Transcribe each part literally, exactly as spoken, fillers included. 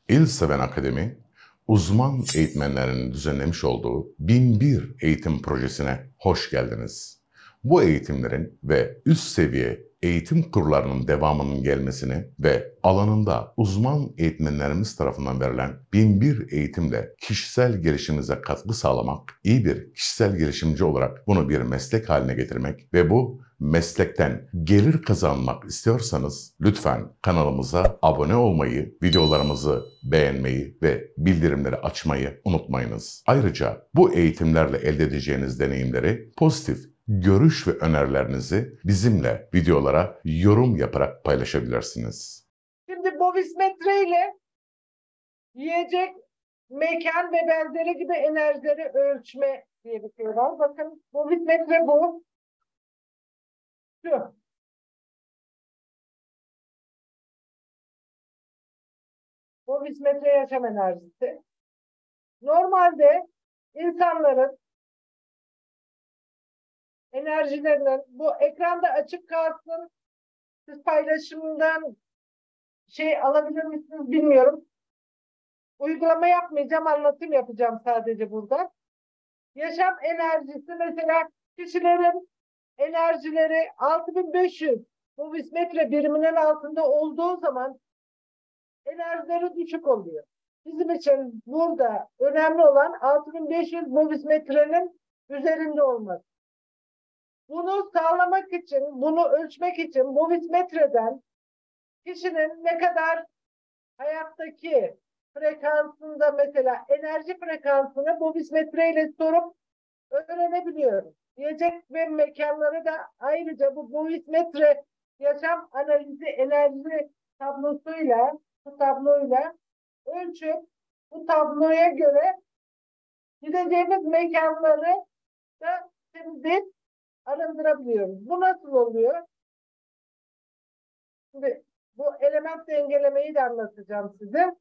İlseven Akademi, uzman eğitmenlerin düzenlemiş olduğu bin bir eğitim projesine hoş geldiniz. Bu eğitimlerin ve üst seviye eğitim kurlarının devamının gelmesini ve alanında uzman eğitmenlerimiz tarafından verilen bin bir eğitimle kişisel gelişiminize katkı sağlamak, iyi bir kişisel gelişimci olarak bunu bir meslek haline getirmek ve bu meslekten gelir kazanmak istiyorsanız lütfen kanalımıza abone olmayı, videolarımızı beğenmeyi ve bildirimleri açmayı unutmayınız. Ayrıca bu eğitimlerle elde edeceğiniz deneyimleri, pozitif görüş ve önerilerinizi bizimle videolara yorum yaparak paylaşabilirsiniz. Şimdi bovismetre ile yiyecek, mekan ve benzeri gibi enerjileri ölçme diye bir şey var. Bakın bovismetre bu. Şu. Bovismetre yaşam enerjisi. Normalde insanların enerjilerinin bu ekranda açık kalsın. Siz paylaşımdan şey alabilir misiniz bilmiyorum. Uygulama yapmayacağım, anlatım yapacağım sadece burada. Yaşam enerjisi mesela kişilerin enerjileri altı bin beş yüz bovismetre biriminin altında olduğu zaman enerjileri düşük oluyor. Bizim için burada önemli olan altı bin beş yüz bovismetrenin üzerinde olması. Bunu sağlamak için, bunu ölçmek için bovismetreden kişinin ne kadar hayattaki frekansında mesela enerji frekansını bovismetre ile sorup öğrenebiliyoruz. Yiyecek ve mekanları da ayrıca bu bovismetre yaşam analizi enerji tablosuyla, bu tabloyla ölçüp bu tabloya göre gideceğimiz mekanları da şimdi arındırabiliyoruz. Bu nasıl oluyor? Şimdi bu element dengelemeyi de anlatacağım size.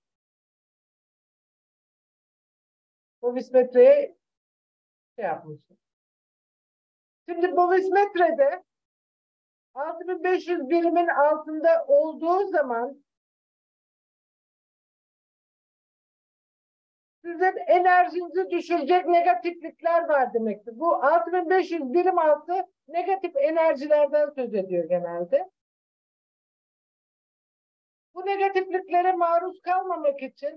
Bovismetre'ye şey yapmışım. Şimdi bovismetrede altı bin beş yüz birimin altında olduğu zaman sizin enerjinizi düşürecek negatiflikler var demektir. Bu altı bin beş yüz birim altı negatif enerjilerden söz ediyor genelde. Bu negatifliklere maruz kalmamak için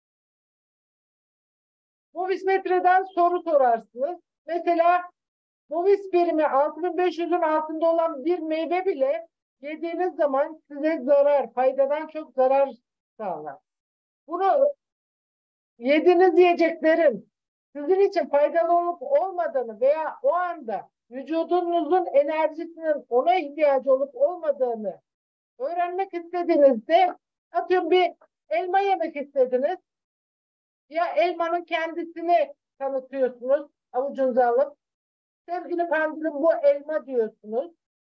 bovismetreden soru sorarsınız. Mesela bovis birimi altı bin beş yüzün altında olan bir meyve bile yediğiniz zaman size zarar, faydadan çok zarar sağlar. Bunu yediğiniz yiyeceklerin sizin için faydalı olup olmadığını veya o anda vücudunuzun enerjisinin ona ihtiyacı olup olmadığını öğrenmek istediğinizde atıyorum bir elma yemek istediniz. Ya elmanın kendisini tanıtıyorsunuz avucunuza alıp sevgili pandülüm bu elma diyorsunuz.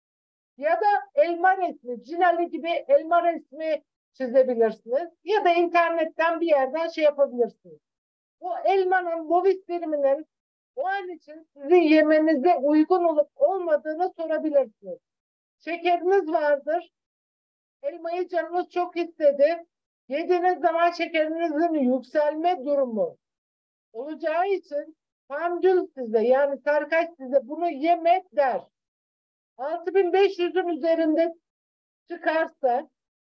Ya da elma resmi, Cinali gibi elma resmi çizebilirsiniz. Ya da internetten bir yerden şey yapabilirsiniz. Bu elmanın bovis biriminin o an için sizi yemenize uygun olup olmadığını sorabilirsiniz. Şekeriniz vardır. Elmayı canınız çok istedi. Yediğiniz zaman şekerinizin yükselme durumu olacağı için pandül size yani sarkaç size bunu yeme der. altı bin beş yüzün üzerinde çıkarsa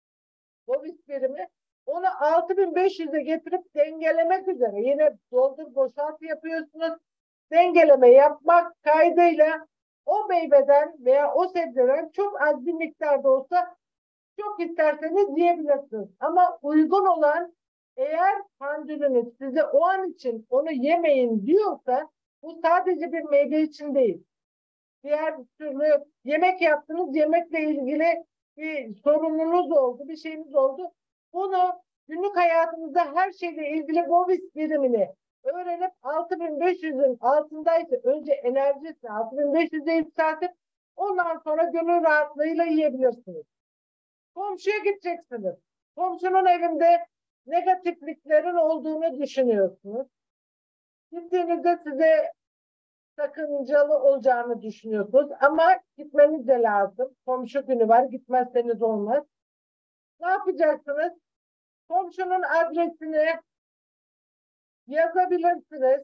bovis birimi onu altı bin beş yüze getirip dengelemek üzere yine doldur boşalt yapıyorsunuz. Dengeleme yapmak kaydıyla o meyveden veya o sebzeden çok az bir miktarda olsa çok isterseniz yiyebilirsiniz. Ama uygun olan eğer pandülünüz size o an için onu yemeyin diyorsa bu sadece bir meyve için değil. Diğer türlü yemek yaptınız, yemekle ilgili bir sorununuz oldu, bir şeyiniz oldu. Bunu günlük hayatınızda her şeyle ilgili bovis birimini öğrenip altı bin beş yüzün altındaysa önce enerjisini altı bin beş yüze yükseltip ondan sonra gönül rahatlığıyla yiyebilirsiniz. Komşuya gideceksiniz. Komşunun evinde negatifliklerin olduğunu düşünüyorsunuz. Gittiğinizde size sakıncalı olacağını düşünüyorsunuz ama gitmeniz de lazım. Komşu günü var, gitmezseniz olmaz. Ne yapacaksınız? komşunun adresini yazabilirsiniz.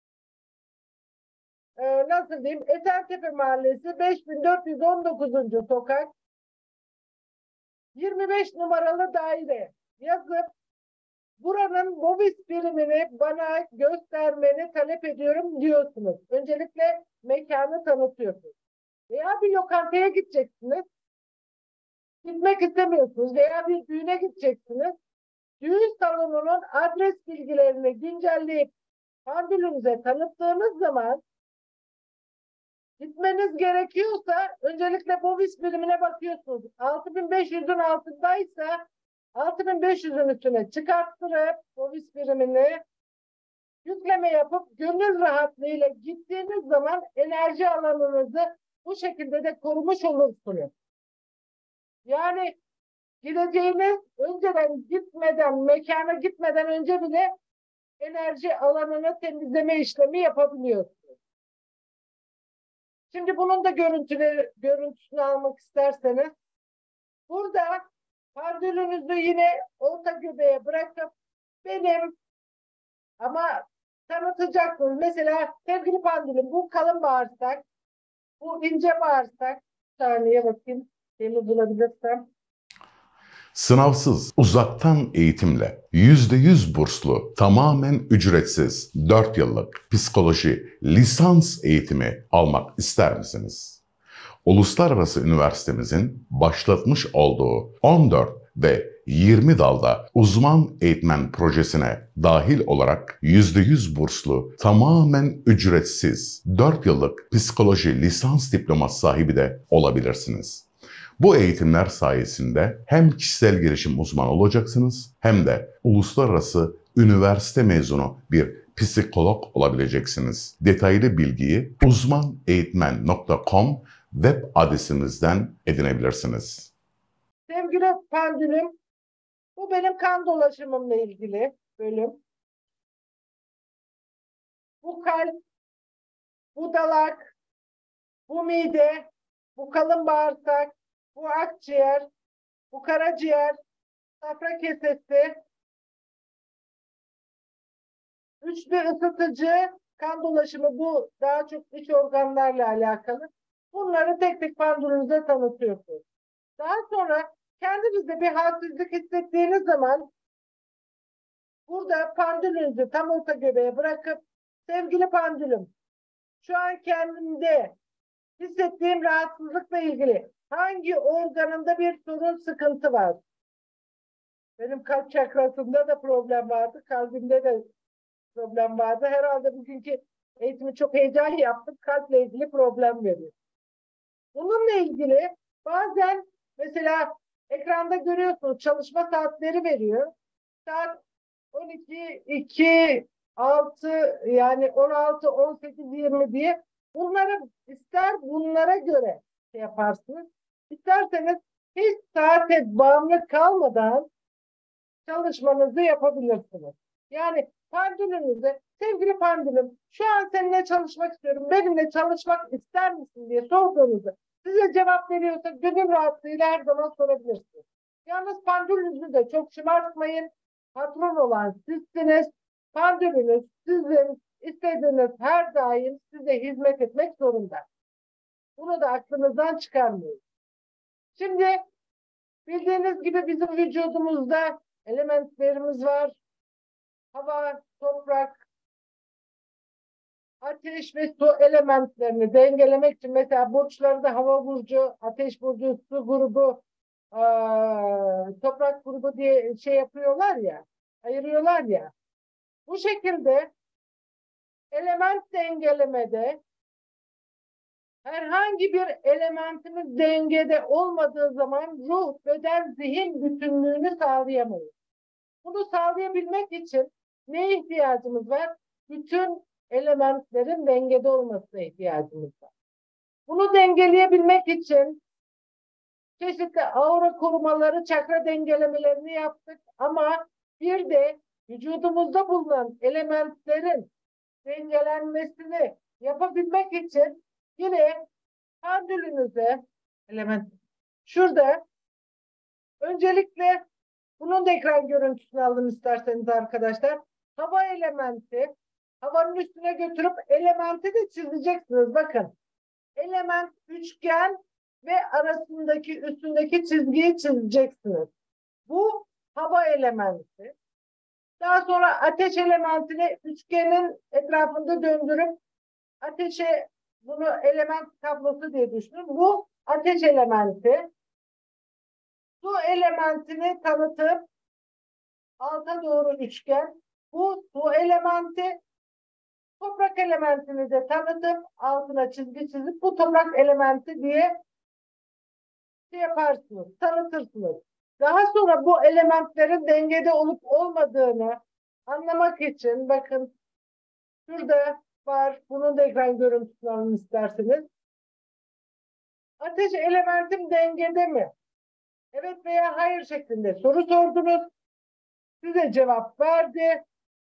Ee, nasıl diyeyim? Esentepe Mahallesi beş bin dört yüz on dokuzuncu sokak yirmi beş numaralı daire yazıp buranın Movis birimini bana göstermeni talep ediyorum diyorsunuz. Öncelikle mekanı tanıtıyorsunuz. Veya bir lokantaya gideceksiniz. Gitmek istemiyorsunuz veya bir düğüne gideceksiniz. Düğün salonunun adres bilgilerini güncelleyip pandülünüze tanıttığınız zaman gitmeniz gerekiyorsa öncelikle Movis birimine bakıyorsunuz. altı bin beş yüzün altındaysa altı bin beş yüzün üstüne çıkarttırıp Movis birimini yükleme yapıp gönül rahatlığıyla gittiğiniz zaman enerji alanınızı bu şekilde de korumuş olursunuz. Yani gideceğiniz önceden gitmeden, mekana gitmeden önce bile enerji alanını temizleme işlemi yapabiliyorsunuz. Şimdi bunun da görüntüleri, görüntüsünü almak isterseniz burada pandülünüzü yine orta göbeğe bırakıp benim ama tanıtacaksınız. Mesela sevgili pandülüm bu kalın bağırsak, bu ince bağırsak. Bir saniye bakayım. Seni bulabilirsem. Sınavsız, uzaktan eğitimle, yüzde yüz burslu, tamamen ücretsiz dört yıllık psikoloji lisans eğitimi almak ister misiniz? Uluslararası üniversitemizin başlatmış olduğu on dört ve yirmi dalda uzman eğitmen projesine dahil olarak yüzde yüz burslu, tamamen ücretsiz dört yıllık psikoloji lisans diploması sahibi de olabilirsiniz. Bu eğitimler sayesinde hem kişisel gelişim uzmanı olacaksınız hem de uluslararası üniversite mezunu bir psikolog olabileceksiniz. Detaylı bilgiyi uzman eğitmen nokta com web adresimizden edinebilirsiniz. Sevgili pandülüm, bu benim kan dolaşımımla ilgili bölüm. Bu kalp, bu dalak, bu mide, bu kalın bağırsak, bu akciğer, bu karaciğer, safra kesesi, üçlü ısıtıcı, kan dolaşımı bu daha çok iç organlarla alakalı. Bunları tek tek pandülünüze tanıtıyorsunuz. Daha sonra kendinizde bir halsizlik hissettiğiniz zaman burada pandülünüzü tam orta göbeğe bırakıp sevgili pandülüm şu an kendimde hissettiğim rahatsızlıkla ilgili hangi organında bir sorun, sıkıntı var? Benim kalp çakrasında da problem vardı, kalbimde de problem vardı. Herhalde bugünkü eğitimi çok heyecan yaptım. Kalple ilgili problem veriyor. Bununla ilgili bazen mesela ekranda görüyorsunuz çalışma saatleri veriyor. Saat on iki, iki, altı yani on altı, on sekiz, yirmi diye bunları ister bunlara göre şey yaparsınız. İsterseniz hiç saate bağımlı kalmadan çalışmanızı yapabilirsiniz. Yani pandülünüze sevgili pandülüm şu an seninle çalışmak istiyorum, benimle çalışmak ister misin diye sorduğunuzda size cevap veriyorsa gönül rahatlığıyla her zaman sorabilirsiniz. Yalnız pandülünüzü de çok şımartmayın. Patron olan sizsiniz. Pandülünüz sizin istediğiniz her daim size hizmet etmek zorunda. Bunu da aklınızdan çıkarmayın. Şimdi bildiğiniz gibi bizim vücudumuzda elementlerimiz var. Hava, toprak, ateş ve su elementlerini dengelemek için mesela burçlarda hava burcu, ateş burcu, su grubu, aa, toprak grubu diye şey yapıyorlar ya, ayırıyorlar ya. Bu şekilde element dengelemede herhangi bir elementimiz dengede olmadığı zaman ruh, beden, zihin bütünlüğünü sağlayamayız. Bunu sağlayabilmek için neye ihtiyacımız var? Bütün elementlerin dengede olmasına ihtiyacımız var. Bunu dengeleyebilmek için çeşitli aura korumaları, çakra dengelemelerini yaptık ama bir de vücudumuzda bulunan elementlerin dengelenmesini yapabilmek için yine pandülünüze element şurada öncelikle Bunun da ekran görüntüsünü alın isterseniz arkadaşlar. Hava elementi. Havanın üstüne götürüp elementi de çizeceksiniz. Bakın. Element üçgen ve arasındaki üstündeki çizgiyi çizeceksiniz. Bu hava elementi. Daha sonra ateş elementini üçgenin etrafında döndürüp ateşe, bunu element tablosu diye düşünün. Bu ateş elementi. Su elementini tanıtıp alta doğru üçgen. Bu su elementi. Toprak elementini de tanıtıp altına çizgi çizip bu toprak elementi diye şey yaparsınız, tanıtırsınız. Daha sonra bu elementlerin dengede olup olmadığını anlamak için bakın şurada var. Bunun da ekran görüntüsünü alın isterseniz. Ateş elementim dengede mi? Evet veya hayır şeklinde soru sordunuz. Size cevap verdi.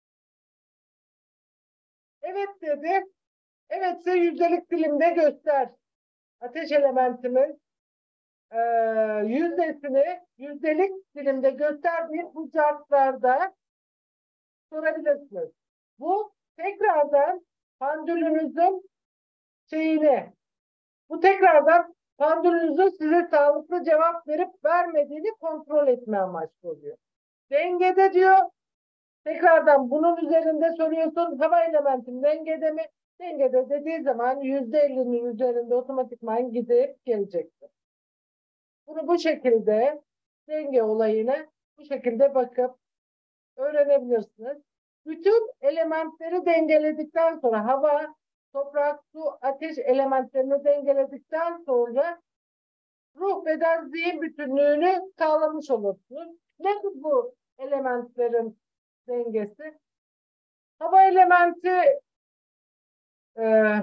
Evet dedi. Evetse yüzdelik dilimde göster. Ateş elementimin e, yüzdesini yüzdelik dilimde gösterdiği bu cartlarda sorabilirsiniz. Bu tekrardan pandülünüzün şeyini, bu tekrardan pandülünüzün size sağlıklı cevap verip vermediğini kontrol etme amaçlı oluyor. Dengede diyor. Tekrardan bunun üzerinde soruyorsun. Hava elementim dengede mi? Dengede dediği zaman yüzde ellinin üzerinde otomatikman gidip gelecektir. Bunu bu şekilde denge olayına bu şekilde bakıp öğrenebilirsiniz. Bütün elementleri dengeledikten sonra hava, toprak, su, ateş elementlerini dengeledikten sonra ruh, beden, zihin bütünlüğünü sağlamış olursunuz. Nedir bu elementlerin dengesi? Hava elementi e,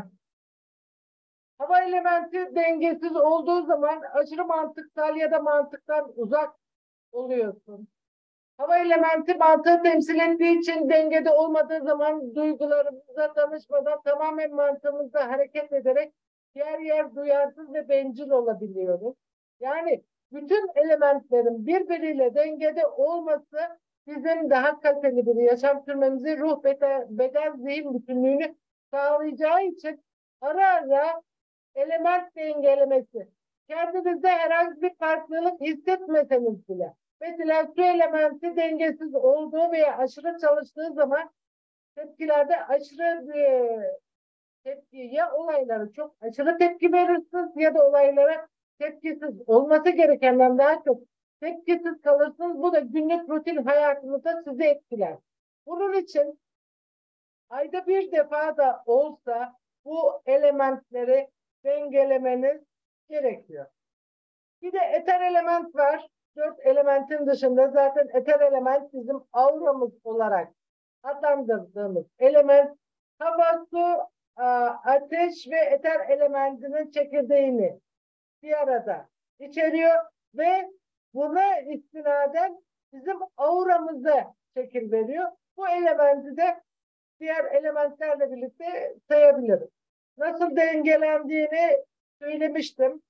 hava elementi dengesiz olduğu zaman aşırı mantıksal ya da mantıktan uzak oluyorsun. Hava elementi mantığı temsil ettiği için dengede olmadığı zaman duygularımıza danışmadan tamamen mantığımızda hareket ederek yer yer duyarsız ve bencil olabiliyoruz. Yani bütün elementlerin birbiriyle dengede olması bizim daha kaliteli bir yaşam sürmemizi, ruh, beden, beden zihin bütünlüğünü sağlayacağı için ara ara element dengelemesi. Kendinizde herhangi bir farklılık hissetmeseniz bile. Mesela su elementi dengesiz olduğu veya aşırı çalıştığı zaman tepkilerde aşırı bir tepki, ya olaylara çok aşırı tepki verirsiniz ya da olaylara tepkisiz, olması gerekenden daha çok tepkisiz kalırsınız. Bu da günlük rutin hayatınızda sizi etkiler. Bunun için ayda bir defa da olsa bu elementleri dengelemeniz gerekiyor. Bir de eter element var. Dört elementin dışında zaten eter element bizim auramız olarak adlandırdığımız element. Hava, su, ateş ve eter elementinin çekirdeğini bir arada içeriyor ve buna istinaden bizim auramıza şekil veriyor. Bu elementi de diğer elementlerle birlikte sayabiliriz. Nasıl dengelendiğini söylemiştim.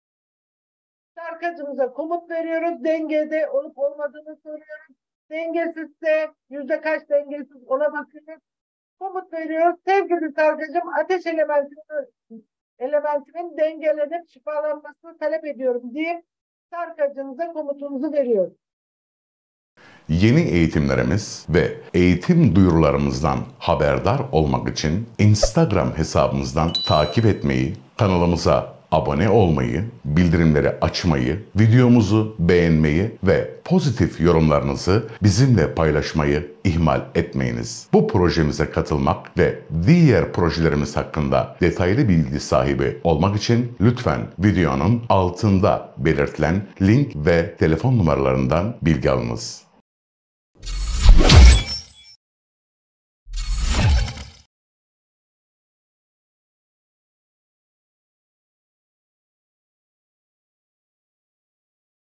Sarkacımıza komut veriyoruz. Dengede olup olmadığını soruyoruz. Dengesizse yüzde kaç dengesiz ona bakıyoruz. Komut veriyoruz. Sevgili sarkacım, ateş elementinin, elementinin dengelenip şifalanmasını talep ediyorum diye sarkacımıza komutumuzu veriyoruz. Yeni eğitimlerimiz ve eğitim duyurularımızdan haberdar olmak için Instagram hesabımızdan takip etmeyi, kanalımıza abone olmayı, bildirimleri açmayı, videomuzu beğenmeyi ve pozitif yorumlarınızı bizimle paylaşmayı ihmal etmeyiniz. Bu projemize katılmak ve diğer projelerimiz hakkında detaylı bilgi sahibi olmak için lütfen videonun altında belirtilen link ve telefon numaralarından bilgi alınız.